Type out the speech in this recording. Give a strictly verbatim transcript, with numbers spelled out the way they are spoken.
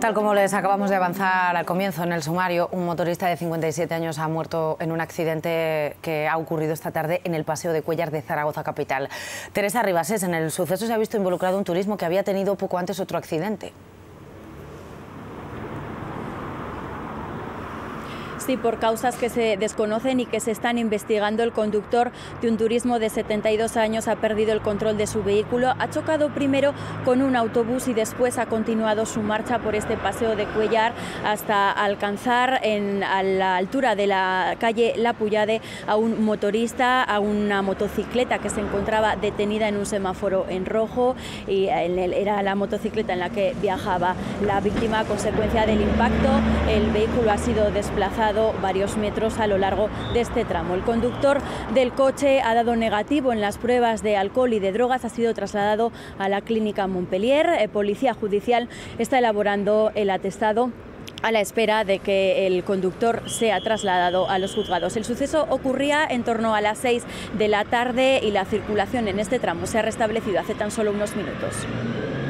Tal como les acabamos de avanzar al comienzo en el sumario, un motorista de cincuenta y siete años ha muerto en un accidente que ha ocurrido esta tarde en el Paseo de Cuéllar de Zaragoza capital. Teresa Ribasés, en el suceso se ha visto involucrado un turismo que había tenido poco antes otro accidente. Sí, por causas que se desconocen y que se están investigando, el conductor de un turismo de setenta y dos años ha perdido el control de su vehículo, ha chocado primero con un autobús y después ha continuado su marcha por este Paseo de Cuéllar hasta alcanzar en, a la altura de la calle La Puyade a un motorista, a una motocicleta que se encontraba detenida en un semáforo en rojo, y en el, era la motocicleta en la que viajaba la víctima. A consecuencia del impacto, el vehículo ha sido desplazado varios metros a lo largo de este tramo. El conductor del coche ha dado negativo en las pruebas de alcohol y de drogas, ha sido trasladado a la clínica Montpellier. Eh, Policía Judicial está elaborando el atestado a la espera de que el conductor sea trasladado a los juzgados. El suceso ocurría en torno a las seis de la tarde y la circulación en este tramo se ha restablecido hace tan solo unos minutos.